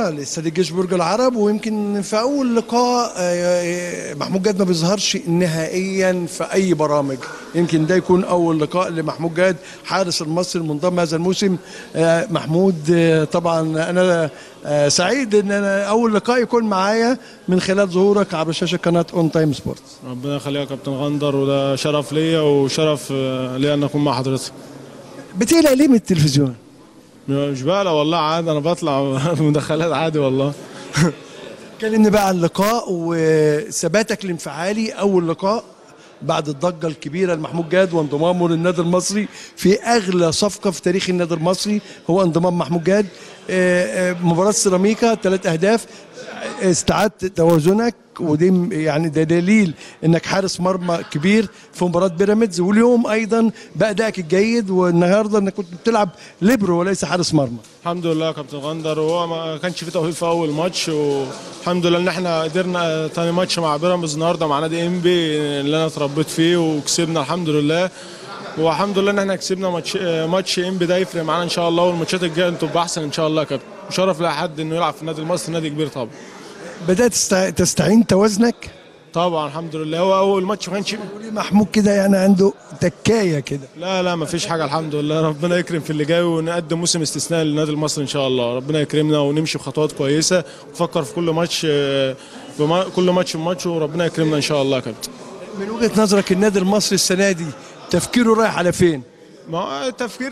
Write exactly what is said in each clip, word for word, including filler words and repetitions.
اه لاستاد الجيش برج العرب. ويمكن في اول لقاء آه، محمود جاد ما بيظهرش نهائيا في اي برامج، يمكن ده يكون اول لقاء لمحمود جاد حارس المصري المنضم هذا الموسم. آه، محمود آه، طبعا انا آه، سعيد ان انا اول لقاء يكون معايا من خلال ظهورك عبر شاشه قناه اون تايم سبورتس. ربنا يخليك يا كابتن غندر، وده شرف ليا وشرف آه، ليا ان اكون مع حضرتك. بتقلق ليه من التلفزيون؟ مش بقى والله، عادي انا بطلع مداخلات عادي والله. كلمني بقى عن اللقاء وثباتك الانفعالي اول لقاء بعد الضجه الكبيره لمحمود جاد وانضمامه للنادي المصري في اغلى صفقه في تاريخ النادي المصري هو انضمام محمود جاد. آه، آه، مباراه سيراميكا ثلاث اهداف، استعدت توازنك، ودي يعني ده دليل انك حارس مرمى كبير في مباراه بيراميدز، واليوم ايضا بادائك الجيد، والنهارده انك كنت بتلعب ليبرو وليس حارس مرمى. الحمد لله يا كابتن غندر، وهو ما كانش في توفيق في اول ماتش، والحمد لله ان احنا قدرنا تاني ماتش مع بيراميدز النهارده مع نادي انبي اللي انا اتربيت فيه وكسبنا الحمد لله. والحمد لله ان احنا كسبنا ماتش ماتش انبي، ده يفرق معانا ان شاء الله، والماتشات الجايه تبقى احسن ان شاء الله يا كابتن. شرف لاي حد انه يلعب في النادي المصري، نادي كبير طبعا. بدات تستعين توازنك طبعا الحمد لله، هو اول ماتش ما كانش محمود كده يعني عنده تكايه كده. لا لا ما فيش حاجه الحمد لله، ربنا يكرم في اللي جاي ونقدم موسم استثنائي للنادي المصري ان شاء الله. ربنا يكرمنا ونمشي بخطوات كويسه ونفكر في كل ماتش كل ماتش بماتش، وربنا يكرمنا ان شاء الله يا كابتن. من وجهه نظرك النادي المصري السنه دي تفكيره رايح على فين؟ ما هو تفكير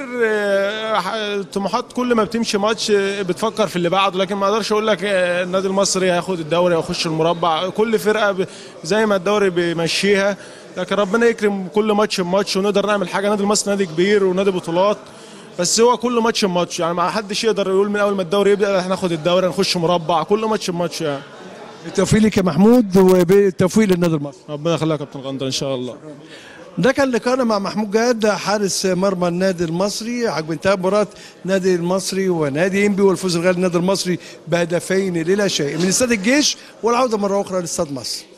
طموحات، كل ما بتمشي ماتش بتفكر في اللي بعده، لكن ما اقدرش اقول لك النادي المصري هياخد الدوري او يخش المربع، كل فرقه زي ما الدوري بيمشيها، لكن ربنا يكرم كل ماتش بماتش ونقدر نعمل حاجه. النادي المصري نادي كبير ونادي بطولات، بس هو كل ماتش بماتش، يعني ما حدش يقدر يقول من اول ما الدوري يبدا هناخد الدوري هنخش مربع، كل ماتش بماتش يعني. بالتوفيق لك يا محمود وبالتوفيق للنادي المصري. ربنا يخليك يا كابتن غندر ان شاء الله. ده كان لقاءنا مع محمود جاد حارس مرمى النادي المصري عقب انتهاء مباراه النادي المصري ونادي انبي والفوز الغالي للنادي المصري بهدفين للا شيء من استاد الجيش، والعوده مره اخرى لاستاد مصر.